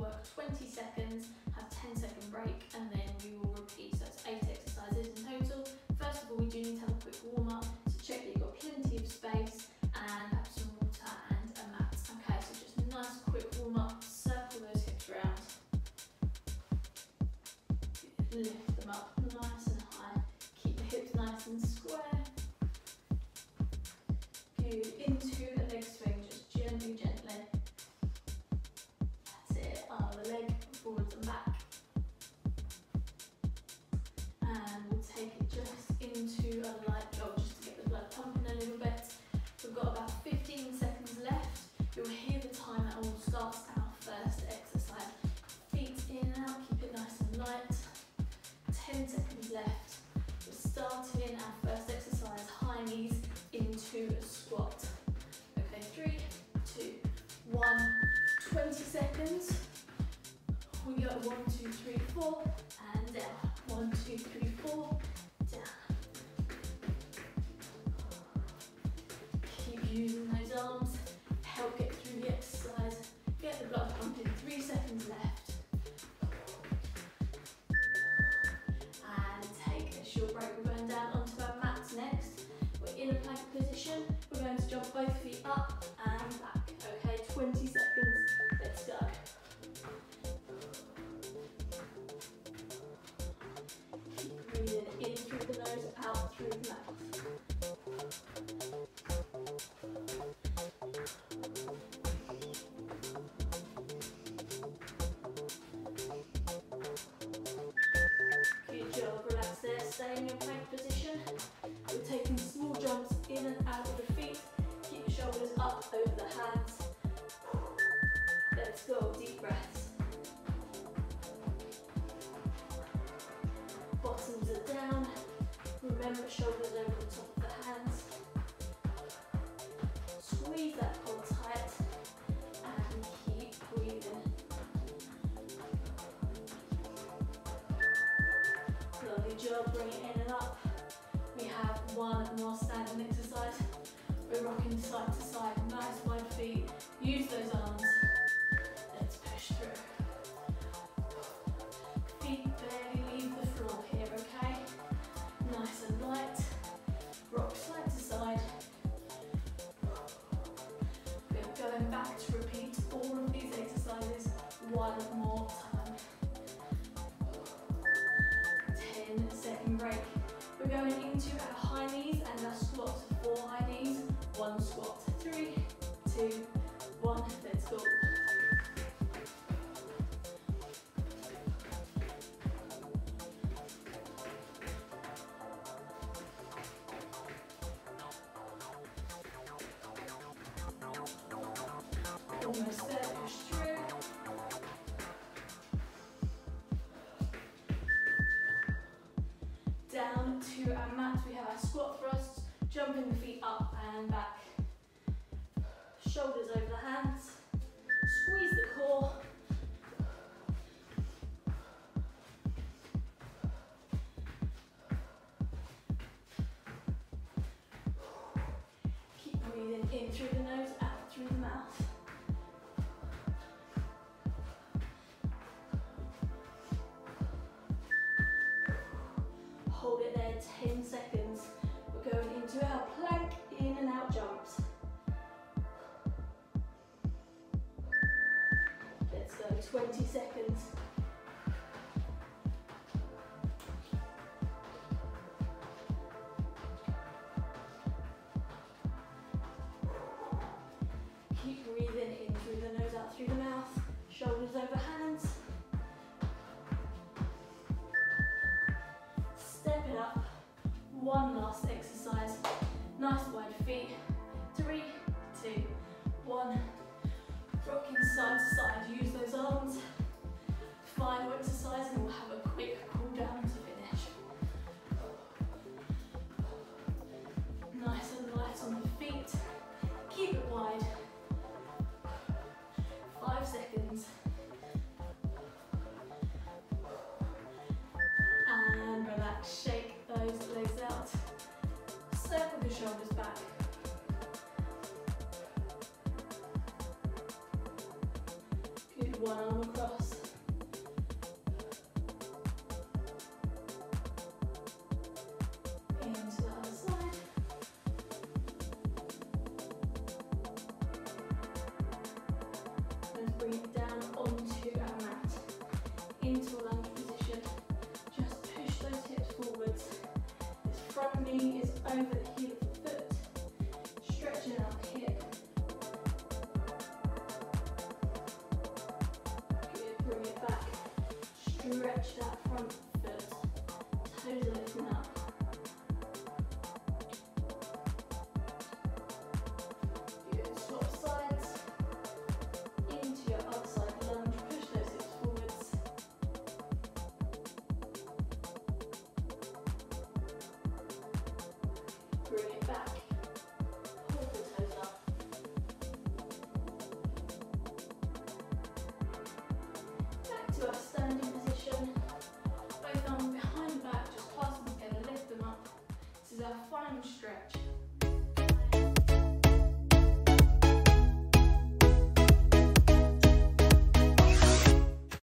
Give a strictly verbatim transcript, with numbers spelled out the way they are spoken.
work twenty seconds, have ten second break, and then we will repeat. So it's eight exercises in total. First of all, we do need to have a quick warm up, so check that you've got plenty of space and have some water and a mat. Okay, so just a nice quick warm up, circle those hips round. Lift them up nice and high. Keep the hips nice and square. Good, into a leg swing, just gently, gently. That's it, other leg, forwards and back. And we'll take it just into a light jog, just to get the blood pumping a little bit. We've got about fifteen seconds left. You'll hear the timer and we'll start our first exercise. Feet in and out, keep it nice and light. ten seconds left. We're starting our first exercise, high knees into a squat. Okay, three, two, one, twenty seconds. We go one, two, three, four, and down. One, two, three, four, down. Keep using those arms, help get through the exercise. Get the blood pumping, three seconds left. And take a short break. We're going down onto our mats next. We're in a plank position. We're going to jump both feet up and back. Okay, twenty seconds. Let's go. Keep breathing in through the nose, out through the mouth. Good job, relax there, stay in your plank position. We're taking small jumps in and out of the feet. Keep your shoulders up over the hands. Let's go, deep breaths. Bottoms are down. Remember, shoulders over the top of the hands. Squeeze that core tight and keep breathing. Lovely job, bring it in and up. We have one more standing exercise. We're rocking side to side, nice wide feet. Use those arms. Let's push through. Feet barely leave the floor here, okay? Nice and light. Rock side to side. We're going back to repeat all of these exercises one more time. ten second break. We're going into our high knees and our squats. Four high knees, one squat. Three, two, one, let's go. Almost there, push through. Down to our mat, we have our squat thrusts, jumping the feet up and back. Shoulders over the hands, squeeze the core. Keep breathing in through the nose, out through the mouth. Hold it there, ten seconds. We're going into our plank in and out jumps. Let's go, twenty seconds. Keep breathing in through the nose, out through the mouth. Shoulders over hands. Step it up. One last exercise. Nice wide feet. Three, two, one. Rocking side to side. Use those arms. Final exercise and we'll have a quick cool down to finish. Nice and light on the feet. Keep it wide. Five seconds. And relax, shake those legs out. Circle the shoulders back. Good, one arm across. over the heel of the foot, stretching out hip. Good, bring it back, stretch that front foot, toes are lifting up.